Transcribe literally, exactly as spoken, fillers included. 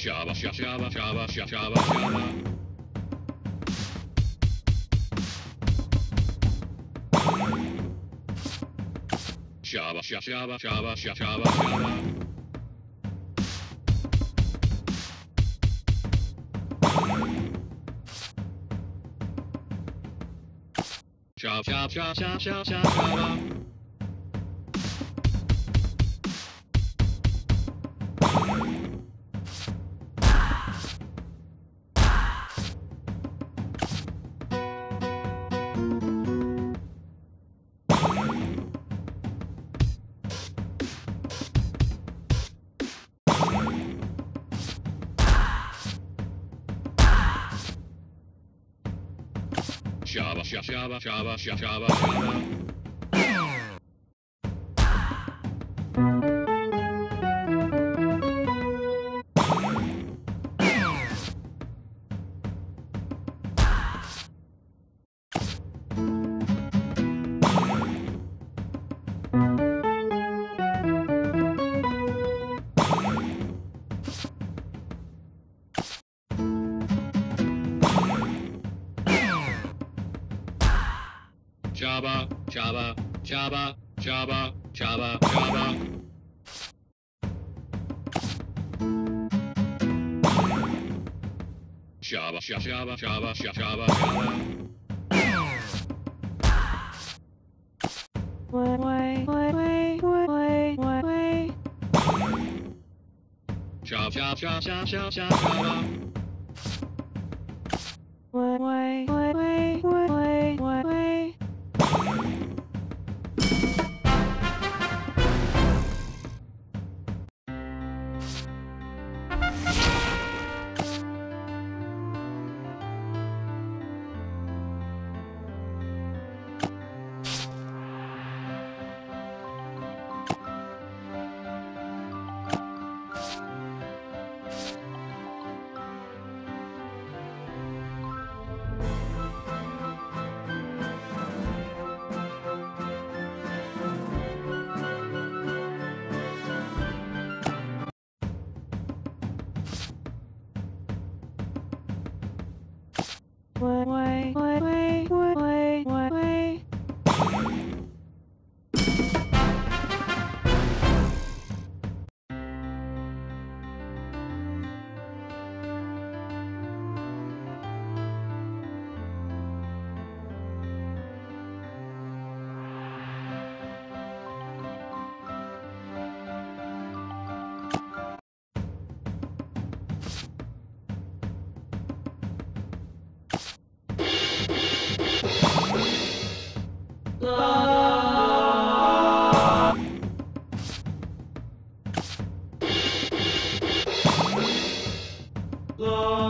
Shaba, shaba, shaba, shaba, shaba. Shaba, shaba, shaba, shaba, shaba. Shab, shab, shab, shab, shab, shab, shaba. Shaba, shaba, shaba, shaba, shaba, shaba. Chaba, chaba, chaba, chaba, chaba, chaba. Shaba, shaba, shaba, shaba, shaba, shaba. Way, way, way, way, way, way. Shab, shab, shab, shab, shab, shab, shaba. Way, way, way, way, way, way, way. Way, way, way, way, way, way, way. Love.